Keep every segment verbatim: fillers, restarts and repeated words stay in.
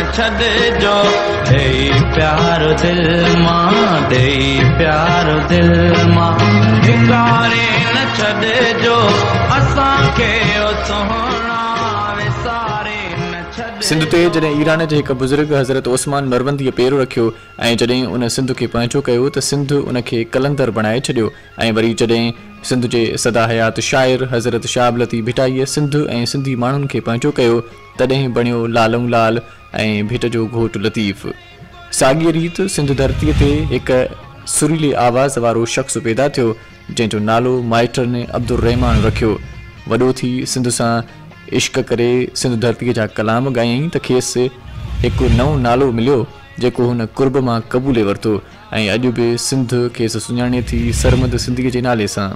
छॾिजो दे प्यार दिल मां दे प्यार दिल मां धिकारे न छॾिजो असांखे ओ सोहणा विसारे न छॾिजो। सिंध ते जॾहिं ईरान जे हिकु बुज़ुर्ग हज़रत ओस्मान मरवंदीअ पेरो रखियो ऐं जॾहिं उन सिंध खे पंहिंजो कयो त सिंध उनखे कलंदर बणाए छॾियो ऐं वरी जॾहिं सिंध जे सदा हयात शाइर हज़रत शाह लतीफ़ भिटाईअ सिंध ऐं सिंधी माण्हुनि खे पंहिंजो कयो तॾहिं बणियो लालऊं लाल ऐं भिट जो घोट लतीफ़। साॻीअ रीति सिंध धरतीअ ते हिकु सुरीले आवाज़ वारो शख़्स पैदा थियो जंहिंजो नालो माइटर ने अब्दुर रहमान रखियो। वॾो थी सिंध सां इश्क करे सिंध धरतीअ जा कलाम ॻायईं त खेसि हिकु नओं नालो मिलियो जेको हुन कुर्ब मां क़बूले वरितो ऐं अॼु बि सिंध खेसि सुञाणे थी सरमद सिंधीअ जे नाले सां।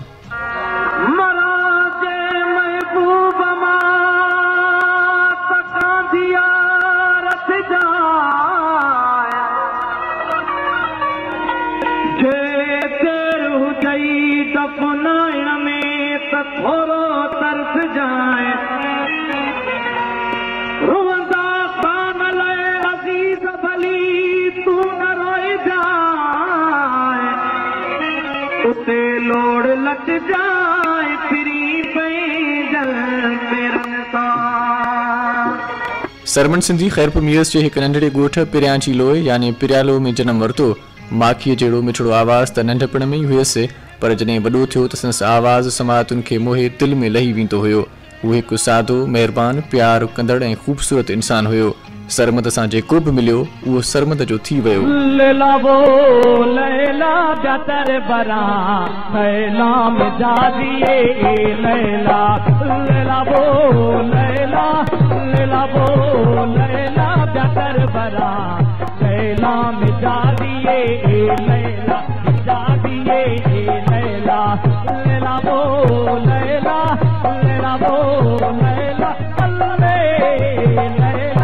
सरमन सिंधी खैरपुर मीरस जे हिकु नंढड़े ॻोठ पिरियांची लोए यानी पिरियालो में जनम वरितो। माखीअ जहिड़ो मिठड़ो आवाज़ त नंढपण में ई हुयसि पर जॾहिं वॾो थियो त संदसि आवाज़ समातुनि खे मोहे दिलि में लही वेंदो हुयो। उहो हिकु सादो महिरबान प्यार कंदड़ ऐं ख़ूबसूरत इंसान हुयो। सरमद सां जेको बि मिलियो उहो सरमद जो थी वियो। लैला वो लैला जतर बरा लैला में जादिए लैला लैला वो लैला लैला वो लैला जतर बरा लैला में जादिए लैला जादिए लैला लैला वो लैला लैला वो लैला अल्ले लैला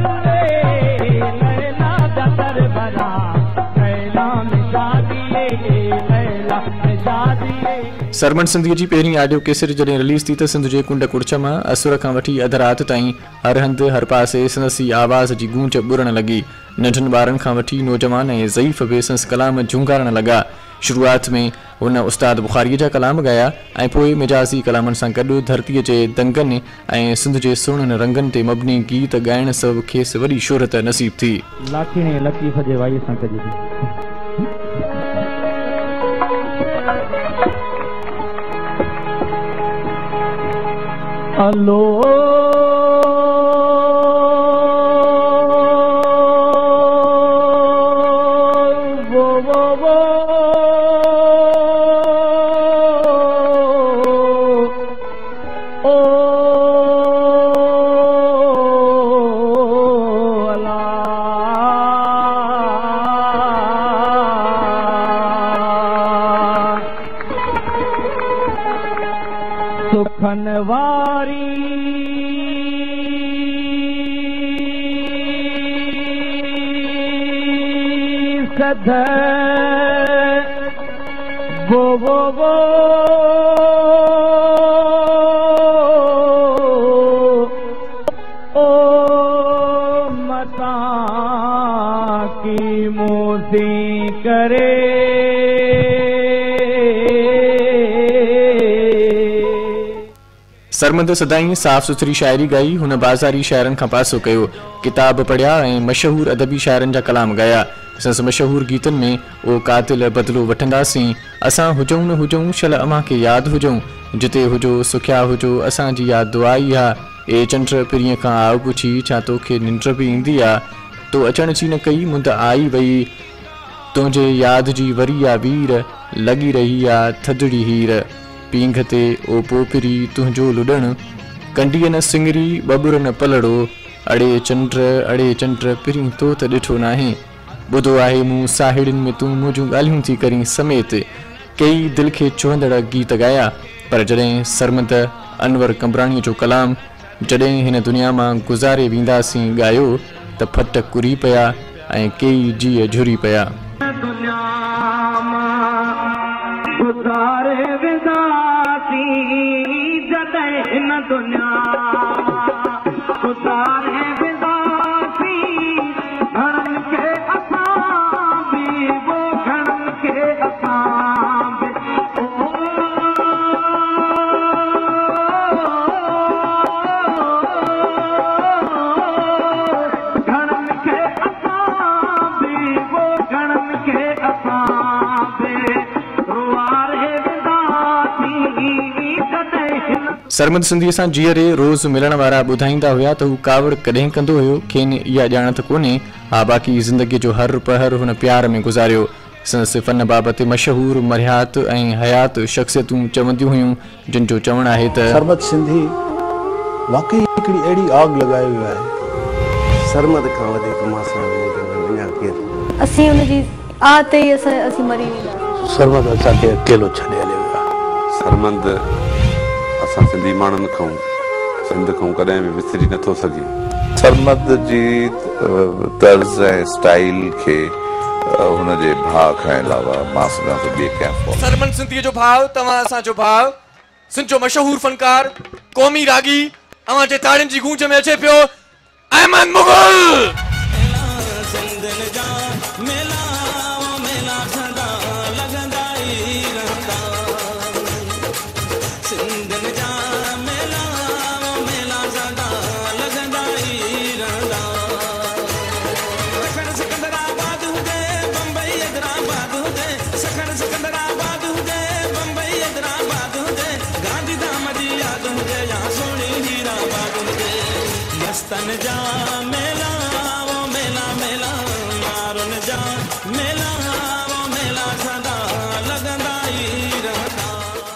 सरमन सिंधीअ जी पहिरीं ऑडियो कैसेट जॾहिं रिलीज़ थी त सिंध जे कुंड कुड़च मां असुर खां वठी अध राति ताईं हर हंधि हर पासे संदसि आवाज़ जी गूंज ॿुरण लॻी। नंढनि ॿारनि खां वठी नौजवान ऐं ज़ईफ़ बि संदसि कलाम झुंगारण लॻा। शुरूआत में हुन उस्ताद बुखारीअ जा कलाम ॻाया ऐं पोइ मिजाज़ी कलामनि सां गॾु धरतीअ जे दंगनि ऐं सिंध जे सुहिणनि रंगनि ते मबनी गीत ॻाइण सबबु खेसि वॾी शोहरत नसीब थी। लाखिणे लतीफ़ जे वाईअ सां कजे अलो वो वो वो ओ सुखनवारी सद वो वो वो ओ मता की मोसी करे सरमद सदाई साफ़ सुथरी शाइरी गाई। हुन बाज़ारी शाइरनि खां पासो कयो, किताब पढ़िया ऐं मशहूर अदबी शाइरनि जा कलाम गाया। संस मशहूर गीतनि में ओ कातिल बदिलो वठंदासीं, असां हुजूं न हुजूं शल अमां खे यादि हुजूं, जिते हुजो सुखिया हुजो असांजी यादि दुआई आहे। ए चंड पिरीअ खां आउ पुछी छा तोखे निंड बि ईंदी आहे, तो अचण जी न कई मुंद आई वई, तुंहिंजे यादि जी वरी आहे वीर, लॻी रही आहे थधड़ी हीर, पींघ ते ओ पोपरी तुंहिंजो लुॾण, कंडीअ न सिंगरी बबुर न पलड़ो, अड़े चंड अड़े चंड पिरी तो त ॾिठो नाहे, ॿुधो आहे मूं साहिड़ियुनि में तूं मुंहिंजूं ॻाल्हियूं थी करीं समेत। कई दिलि खे चुहंदड़ गीत ॻाया, पर जॾहिं सरमद अनवर कमराणीअ जो कलाम जॾहिं हिन दुनिया मां गुज़ारे वेंदासीं ॻायो त फट कुरी पिया ऐं कई जीअ झुरी पिया। दुनिया गुज़ारे वेंदासीं सरमद सिंधी सां जीअरे रोज़ मिलण वारा ॿुधाईंदा हुआ त हू कावड़ कॾहिं कंदो हुयो, खेनि इहा ॼाण त कोन्हे। हा, बाक़ी ज़िंदगीअ जो हर पहर हुन प्यार में गुज़ारियो। संदसि फ़न बाबति मशहूर मरियात ऐं हयात शख़्सियतूं चवंदियूं हुयूं, जिन जो चवणु आहे त सरमद सिंधी वाकई हिकिड़ी अहिड़ी आग लॻाए वियो आहे। सरमद खां वधीक मां सां अञा केरु असीं हुनजी आत ई असां असीं मरी वेंदा। सरमद असांखे अकेलो छॾे हलियो वियो आहे। सरमद असां सिंधी माण्हुनि खां सिंध खां कॾहिं बि विसरी नथो सघे। सरमद जी तर्ज़ ऐं स्टाइल खे हुनजे भाउ खां अलावा मां सघां थो ॿिए कंहिं। सरमद सिंधीअ जो भाउ, तव्हां असांजो भाउ, सिंध जो मशहूर फनकार, क़ौमी रागी, अव्हां जे ताड़ियुनि जी गूंज में अचे पियो अहमद मुग़ल। मस्तन जा मेला वो मेला मेला मारुन जा मेला वो मेला सदा लगंदा ई रहंदा।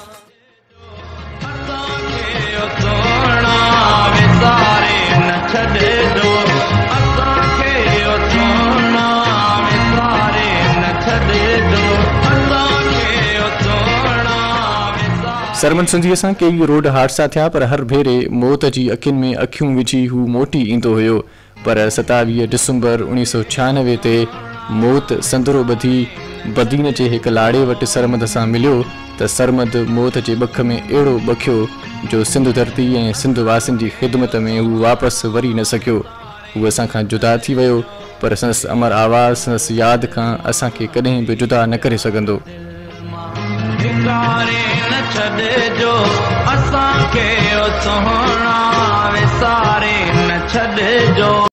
असांखे सोना विसारे न छॾिजो, असांखे सोना विसारे न छॾिजो, असांखे सोना विसारे। सरमद सिंधीअ सां कई रोड हादसा थिया, पर हर भेरे मौत जी अखियुनि में अखियूं विझी हू मोटी ईंदो हुयो। पर सतावीह डिसंबर उणिवीह सौ छियानवे ते मौत संदरो ॿधी बदीन जे हिकु लाड़े वटि सरमद सां मिलियो त सरमद मौत जे ॿख में अहिड़ो ॿखियो जो सिंध धरती ऐं सिंध वासियुनि जी ख़िदमत में हू वापसि वरी न सघियो। हू असांखां जुदा थी वियो, पर संदसि अमर आवाज़ संदसि यादि खां असांखे कॾहिं बि जुदा न करे सघंदो। न छॾिजो, असांखे सोना विसारे न छॾिजो।